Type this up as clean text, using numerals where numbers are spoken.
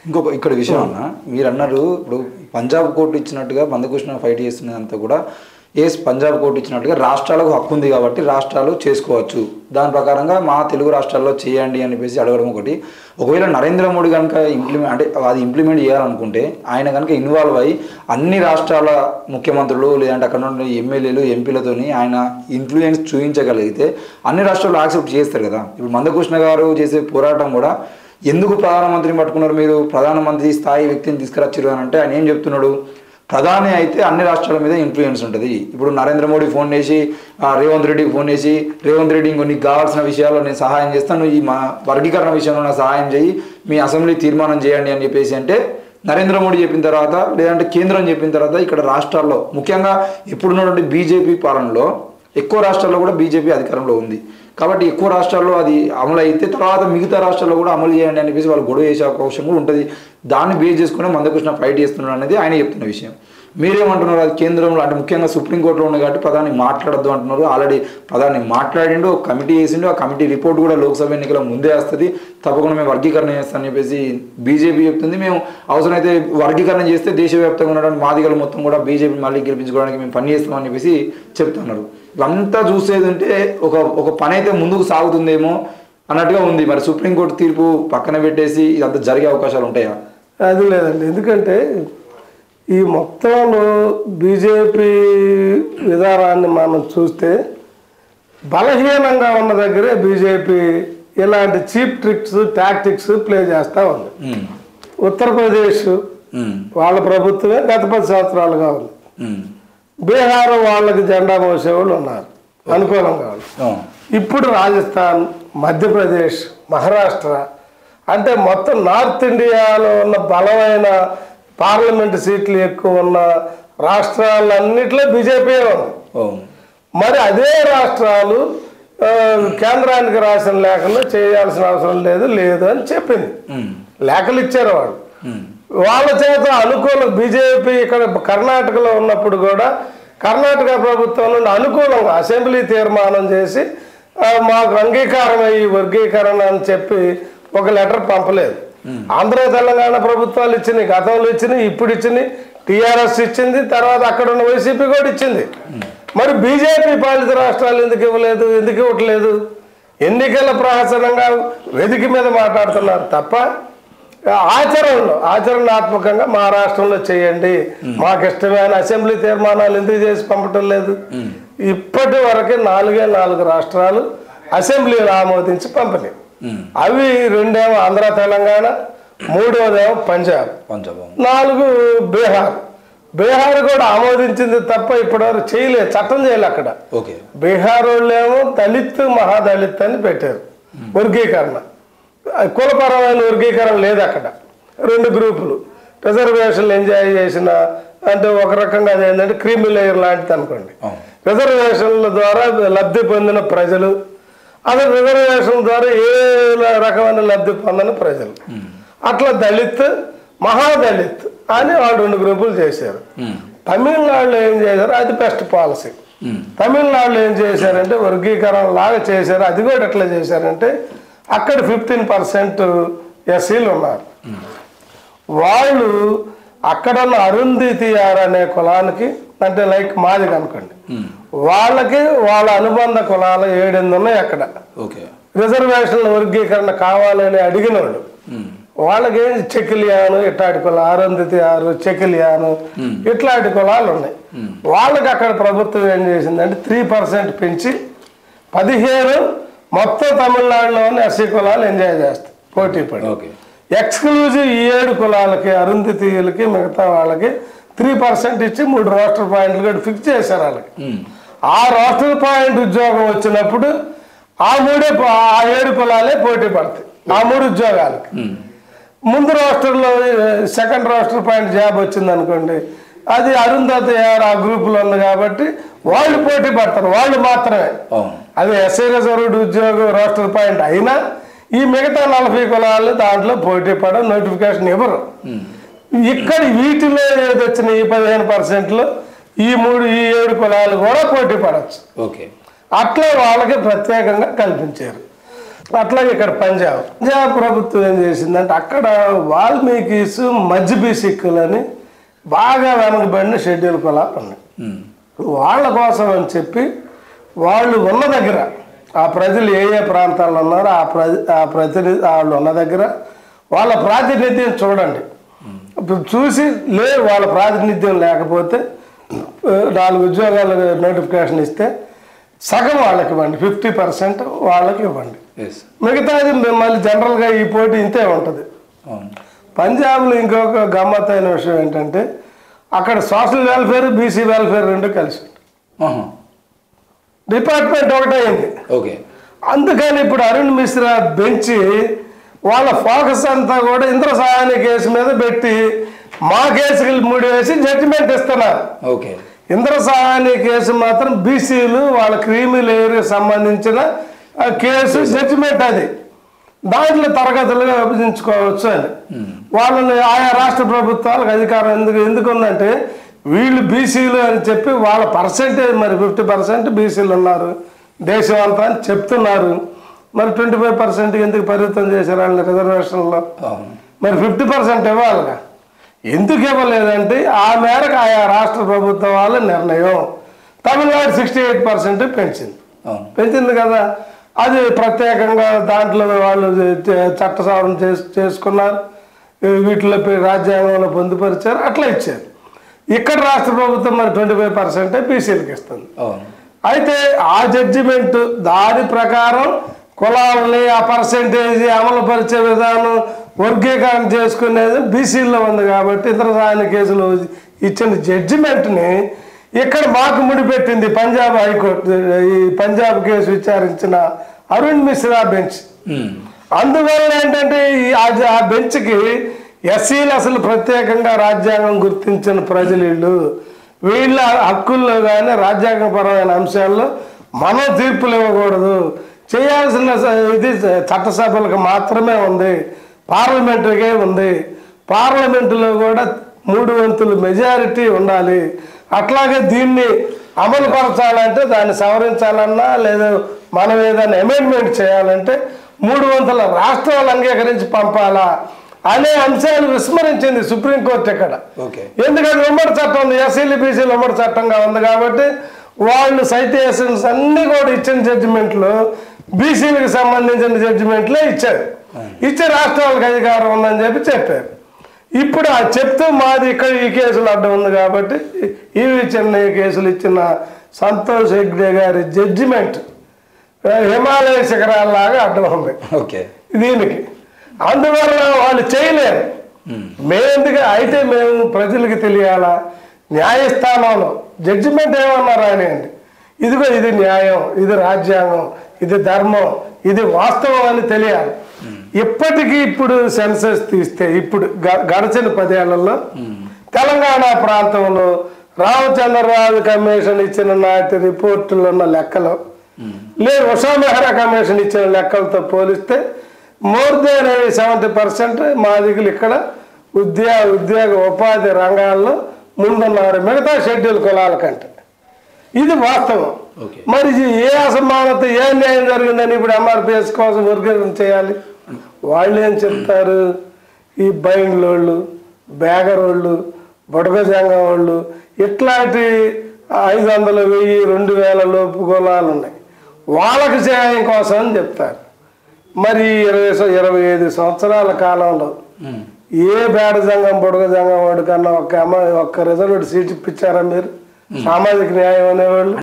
ఇంకొక ఇక్కడ విషయం అన్న, మీరు అన్నారు ఇప్పుడు పంజాబ్ కోర్టు ఇచ్చినట్టుగా మందకృష్ణ ఫైట్ చేస్తున్నదంతా కూడా పంజాబ్ కోర్టు ఇచ్చినట్టుగా రాష్ట్రాలకు హక్కు ఉంది కాబట్టి రాష్ట్రాలు చేసుకోవచ్చు, దాని ప్రకారంగా మా తెలుగు రాష్ట్రాల్లో చేయండి అని చెప్పేసి అడగడం ఒకటి. ఒకవేళ నరేంద్ర మోడీ కనుక అది ఇంప్లిమెంట్ చేయాలనుకుంటే ఆయన కనుక ఇన్వాల్వ్ అయ్యి అన్ని రాష్ట్రాల ముఖ్యమంత్రులు లేదంటే అక్కడ ఉన్న ఎమ్మెల్యేలు ఎంపీలతోని ఆయన ఇన్ఫ్లుయెన్స్ చూపించగలిగితే అన్ని రాష్ట్రాలు యాక్సెప్ట్ చేస్తారు కదా. ఇప్పుడు మందకృష్ణ గారు చేసే పోరాటం కూడా ఎందుకు ప్రధానమంత్రిని పట్టుకున్నారు, మీరు ప్రధానమంత్రి స్థాయి వ్యక్తిని తీసుకురచ్చారు అని అంటే ఆయన ఏం చెప్తున్నాడు, ప్రధాని అయితే అన్ని రాష్ట్రాల మీద ఇన్ఫ్లుయెన్స్ ఉంటుంది. ఇప్పుడు నరేంద్ర మోడీ ఫోన్ చేసి రేవంత్ రెడ్డికి ఫోన్ చేసి, రేవంత్ రెడ్డి ఇంకో నీకు కావాల్సిన విషయాల్లో నేను సహాయం చేస్తాను, ఈ మా వర్గీకరణ విషయంలో నా సహాయం చేయి, మీ అసెంబ్లీ తీర్మానం చేయండి అని చెప్పేసి అంటే నరేంద్ర మోడీ చెప్పిన తర్వాత లేదంటే కేంద్రం చెప్పిన తర్వాత ఇక్కడ రాష్ట్రాల్లో ముఖ్యంగా ఇప్పుడున్నటువంటి బీజేపీ పాలనలో ఎక్కువ రాష్ట్రాల్లో కూడా బీజేపీ అధికారంలో ఉంది కాబట్టి ఎక్కువ రాష్ట్రాల్లో అది అమలు అయితే తర్వాత మిగతా రాష్ట్రాల్లో కూడా అమలు చేయండి అని చెప్పేసి వాళ్ళు గొడవ చేసే అవకాశం కూడా ఉంటుంది. దాన్ని బేస్ చేసుకుని మందకృష్ణ ఫైట్ చేస్తున్నాడు అనేది ఆయన చెప్తున్న విషయం. మీరేమంటున్నారు, అది కేంద్రంలో అంటే ముఖ్యంగా సుప్రీంకోర్టులో ఉంది కాబట్టి ప్రధాని మాట్లాడద్దు అంటున్నారు. ఆల్రెడీ ప్రధాని మాట్లాడిండు, కమిటీ వేసిండు, ఆ కమిటీ రిపోర్ట్ కూడా లోక్సభ ఎన్నికల ముందే వస్తుంది, తప్పకుండా మేము వర్గీకరణ చేస్తామని చెప్పేసి బీజేపీ చెప్తుంది. మేము అవసరమైతే వర్గీకరణ చేస్తే దేశవ్యాప్తంగా ఉన్నటువంటి మాదిగలు మొత్తం కూడా బీజేపీ మళ్ళీ గెలిపించుకోవడానికి మేము పని చేస్తామని చెప్పేసి చెప్తున్నారు. ఇవంతా చూసేది ఉంటే ఒక పని అయితే ముందుకు సాగుతుందేమో అన్నట్టుగా ఉంది. మరి సుప్రీంకోర్టు తీర్పు పక్కన పెట్టేసి ఇదంతా జరిగే అవకాశాలు ఉంటాయా? అది లేదండి, ఎందుకంటే ఈ మొత్తంలో బీజేపీ విధానాన్ని మనం చూస్తే బలహీనంగా ఉన్న దగ్గరే బీజేపీ ఇలాంటి చీప్ ట్రిక్స్ టాక్టిక్స్ ప్లే చేస్తూ ఉంది. ఉత్తరప్రదేశ్ వాళ్ళ ప్రభుత్వమే గత 10 సంవత్సరాలుగా ఉంది. బీహార్ వాళ్ళకి జెండా మోసేవాళ్ళు ఉన్నారు అనుకూలంగా. ఇప్పుడు రాజస్థాన్, మధ్యప్రదేశ్, మహారాష్ట్ర అంటే మొత్తం నార్త్ ఇండియాలో ఉన్న బలమైన పార్లమెంట్ సీట్లు ఎక్కువ ఉన్న రాష్ట్రాలన్నింటిలో బీజేపీ ఉంది. మరి అదే రాష్ట్రాలు కేంద్రానికి రాసిన లేఖలు చేయాల్సిన అవసరం లేదు అని చెప్పింది. లేఖలు ఇచ్చారు వాళ్ళు. వాళ్ళ చేత అనుకూలం బీజేపీ ఇక్కడ కర్ణాటకలో ఉన్నప్పుడు కూడా కర్ణాటక ప్రభుత్వం నుండి అనుకూలంగా అసెంబ్లీ తీర్మానం చేసి మాకు అంగీకారం అయ్యి వర్గీకరణ అని చెప్పి ఒక లెటర్ పంపలేదు. ఆంధ్ర తెలంగాణ ప్రభుత్వాలు ఇచ్చినాయి, గతంలో ఇచ్చినాయి, ఇప్పుడు ఇచ్చినాయి, టీఆర్ఎస్ ఇచ్చింది, తర్వాత అక్కడ ఉన్న వైసీపీ కూడా ఇచ్చింది. మరి బీజేపీ పాలిత రాష్ట్రాలు ఎందుకు ఇవ్వట్లేదు? ఎన్నికల ప్రహసనంగా వేదిక మీద మాట్లాడుతున్నారు తప్ప ఆచరణాత్మకంగా మా రాష్ట్రంలో చేయండి, మాకు ఇష్టమైన అసెంబ్లీ తీర్మానాలు ఎందుకు చేసి పంపటం లేదు? ఇప్పటి వరకు 4 రాష్ట్రాలు అసెంబ్లీలో ఆమోదించి పంపిణీ. అవి 2 ఆంధ్ర తెలంగాణ, 3 పంజాబ్, 4 బీహార్ కూడా ఆమోదించింది తప్ప ఇప్పటివరకు చేయలేదు, చట్టం చేయలేదు. అక్కడ బీహార్ వాళ్ళేమో దళిత్ మహాదళిత్ అని పెట్టారు వర్గీకరణ, కులపరమైన వర్గీకరణ లేదు. అక్కడ 2 గ్రూపులు రిజర్వేషన్లు ఎంజాయ్ చేసిన అంటే ఒక రకంగా అదేంటంటే క్రీమీ లేయర్ లాంటిది అనుకోండి. రిజర్వేషన్ల ద్వారా లబ్ధి పొందిన ప్రజలు, అదే రిజర్వేషన్ ద్వారా ఏ రకమైన లబ్ధి పొందని ప్రజలు, అట్లా దళిత్ మహాదళిత్ అని వాళ్ళు 2 గ్రూపులు చేశారు. తమిళనాడులో ఏం చేశారు, అది బెస్ట్ పాలసీ. తమిళనాడులో ఏం చేశారంటే వర్గీకరణ లాగా చేశారు. అది కూడా ఎట్లా చేశారంటే అక్కడ 15% ఎస్సీలు ఉన్నారు. వాళ్ళు అక్కడ ఉన్న అరుంధతియార్ అనే కులానికి అంటే లైక్ మాది కనుకోండి, వాళ్ళకి వాళ్ళ అనుబంధ కులాలు 7 ఉన్నాయి. అక్కడ రిజర్వేషన్ల వర్గీకరణ కావాలని అడిగిన వాళ్ళు వాళ్ళకి చెకిలియాను ఇట్లాంటి కులాలు, అరుంధతియారు, చెకిలియాను ఇట్లాంటి కులాలు ఉన్నాయి. వాళ్ళకి అక్కడ ప్రభుత్వం ఏం చేసిందంటే 3% పెంచి 15 మొత్తం తమిళనాడులోని ఎస్సీ కులాలు ఎంజాయ్ చేస్తాయి పోటీ పడి. ఎక్స్క్లూజివ్ ఈ 7 కులాలకి అరుంధతీయులకి మిగతా వాళ్ళకి 3% ఇచ్చి 3 రోస్టర్ పాయింట్లు కూడా ఫిక్స్ చేశారు వాళ్ళకి. ఆ రోస్టర్ పాయింట్ ఉద్యోగం వచ్చినప్పుడు ఆ 7 కులాలే పోటీ పడతాయి ఆ 3 ఉద్యోగాలకి. ముందు రోస్టర్లో సెకండ్ రోస్టర్ పాయింట్ జాబ్ వచ్చింది అనుకోండి, అది అరుంధతీయార్ ఆ గ్రూపులో ఉంది కాబట్టి వాళ్ళు పోటీ పడతారు, వాళ్ళు మాత్రమే. అది ఎస్ఐ రిజర్వ్డ్ ఉద్యోగం రోస్టర్ పాయింట్ అయినా ఈ మిగతా 40 కులాలు దాంట్లో పోటీ పడ నోటిఫికేషన్ ఇవ్వరు. ఇక్కడ వీటిలో ఏది వచ్చిన ఈ 15%లో ఈ 7 కులాలు కూడా పోటీ పడవచ్చు. అట్లా వాళ్ళకి ప్రత్యేకంగా కల్పించారు. అట్లాగే ఇక్కడ పంజాబ్ ప్రభుత్వం ఏం చేసిందంటే అక్కడ వాల్మీకిస్ మధ్య బీసీకులని బాగా వెనకబడిన షెడ్యూల్ కులాలు ఉన్నాయి. వాళ్ళ కోసం అని చెప్పి వాళ్ళు ఉన్న దగ్గర ఆ ప్రజలు ఏ ఏ ప్రాంతాల్లో ఉన్నారో ఆ ప్రతినిధి వాళ్ళు ఉన్న దగ్గర వాళ్ళ ప్రాతినిధ్యం చూడండి. చూసి వాళ్ళ ప్రాతినిధ్యం లేకపోతే 4 ఉద్యోగాలు నోటిఫికేషన్ ఇస్తే సగం వాళ్ళకి ఇవ్వండి, 50% వాళ్ళకి ఇవ్వండి. మిగతాది మళ్ళీ జనరల్గా ఈ పోటీ ఇంతే ఉంటుంది. పంజాబ్లో ఇంకొక గమ్మత్తైన విషయం ఏంటంటే అక్కడ సోషల్ వెల్ఫేర్ బీసీ వెల్ఫేర్ రెండు కలిసి డిపార్ట్మెంట్ ఒకటైంది. అందుకని ఇప్పుడు అరుణ్ మిశ్రా బెంచ్ వాళ్ళ ఫోకస్ అంతా కూడా ఇంద్ర సహాని కేసు మీద పెట్టి మా కేసుకి 3 వేసి జడ్జిమెంట్ ఇస్తున్నారు. ఇంద్ర సహాని కేసు మాత్రం బీసీలు వాళ్ళ క్రీమీ లేయర్కి సంబంధించిన కేసు జడ్జిమెంట్, అది దాంట్లో తరగతులుగా విభజించుకోవచ్చు అని వాళ్ళని ఆయా రాష్ట్ర ప్రభుత్వాలకు అధికారం ఎందుకు ఉందంటే వీళ్ళు బీసీలు అని చెప్పి వాళ్ళ పర్సెంటేజ్ మరి 50% బీసీలు ఉన్నారు దేశం అంతా అని చెప్తున్నారు. మరి 25% ఎందుకు పరిమితం చేశారు వాళ్ళ రిజర్వేషన్లో? మరి 50% ఇవ్వాలిగా. ఎందుకు ఇవ్వలేదంటే ఆ మేరకు ఆయా రాష్ట్ర ప్రభుత్వం వాళ్ళ నిర్ణయం. తమిళనాడు 68% పెంచింది కదా, అది ప్రత్యేకంగా దాంట్లో వాళ్ళు చట్ట సవరణ చేసుకున్నారు, వీటిలో రాజ్యాంగంలో పొందుపరిచారు, అట్లా ఇచ్చారు. ఇక్కడ రాష్ట్ర ప్రభుత్వం మరి 25% బీసీలకు ఇస్తుంది. అయితే ఆ జడ్జిమెంట్ దాని ప్రకారం కులాలని ఆ పర్సెంటేజ్ అమలు పరిచే విధానం వర్గీకరణ చేసుకునేది బీసీల్లో ఉంది. కాబట్టి ఇతర సాయన కేసులు ఇచ్చిన జడ్జిమెంట్ని ఇక్కడ మాకు ముడిపెట్టింది పంజాబ్ హైకోర్టు, ఈ పంజాబ్ కేసు విచారించిన అరుణ్ మిశ్రా బెంచ్. అందువల్ల ఏంటంటే ఆ బెంచ్కి ఎస్సీలు అసలు ప్రత్యేకంగా రాజ్యాంగం గుర్తించిన ప్రజలు వీళ్ళ హక్కుల్లో కానీ రాజ్యాంగపరమైన అంశాల్లో మనం తీర్పులు ఇవ్వకూడదు, చేయాల్సిన ఇది చట్టసభలకు మాత్రమే ఉంది, పార్లమెంటుకే ఉంది, పార్లమెంటులో కూడా 3/4 మెజారిటీ ఉండాలి. అట్లాగే దీన్ని అమలు పరచాలంటే దాన్ని సవరించాలన్నా లేదా మనం ఏదైనా అమెండ్మెంట్ చేయాలంటే 3/4 రాష్ట్రాలు అంగీకరించి పంపాలా అనే అంశాలు విస్మరించింది సుప్రీంకోర్టు ఇక్కడ. ఎందుకంటే ఉమ్మడి చట్టం ఉంది, ఎస్సీలు బీసీలు ఉమ్మడి చట్టంగా ఉంది కాబట్టి వాళ్ళు సైటేషన్స్ అన్ని కూడా ఇచ్చిన జడ్జిమెంట్లో బీసీలకు సంబంధించిన జడ్జిమెంట్లే ఇచ్చారు. ఇచ్చే రాష్ట్రాలకు అధికారం ఉందని చెప్పారు. ఇప్పుడు ఆ చెప్తూ మాది ఇక్కడ ఈ కేసులు అడ్డం ఉంది కాబట్టి ఇవి చిన్న కేసులు ఇచ్చిన సంతోష్ హెగ్డే గారి జడ్జిమెంట్ హిమాలయ శిఖరాల్లాగా అడ్డం ఉంది దీనికి. అందువల్ల వాళ్ళు చేయలేరు. మేమెందుకు అయితే మేము ప్రజలకు తెలియాలా, న్యాయస్థానంలో జడ్జిమెంట్ ఏమన్నారు ఆయన అండి, ఇదిగో ఇది న్యాయం, ఇది రాజ్యాంగం, ఇది ధర్మం, ఇది వాస్తవం అని తెలియాలి. ఇప్పటికీ ఇప్పుడు సెన్సస్ తీస్తే ఇప్పుడు గడిచిన 10 ఏళ్లలో తెలంగాణ ప్రాంతంలో రామచంద్రరావు కమిషన్ ఇచ్చిన నాటి రిపోర్టులో ఉన్న లెక్కలు లేదు ఉషా మెహ్రా కమిషన్ ఇచ్చిన లెక్కలతో పోలిస్తే మోర్ దెన్ 70% మా దిగులు ఇక్కడ ఉద్యోగ ఉపాధి రంగాల్లో ముందున్నారు మిగతా షెడ్యూల్ కులాల కంటే. ఇది వాస్తవం. మరి ఏ అసమానత ఏ న్యాయం జరిగిందని ఇప్పుడు ఎంఆర్పిఎస్ కోసం వర్గీకరణ చేయాలి? వాళ్ళు ఏం చెప్తారు, ఈ బైండ్లోళ్ళు, బేగరోళ్ళు, బుడగజంగం వాళ్ళు ఇట్లాంటి 500, 1000, 2000 లోపు కులాలు ఉన్నాయి, వాళ్ళకి చేయం కోసం అని చెప్తారు. మరి 25 సంవత్సరాల కాలంలో ఏ బేడజంగం బుడగజంగం వాడి కన్నా ఒక్క రిజర్వ్డ్ సీట్ ఇప్పించారా మీరు? సామాజిక న్యాయం అనేవాళ్ళు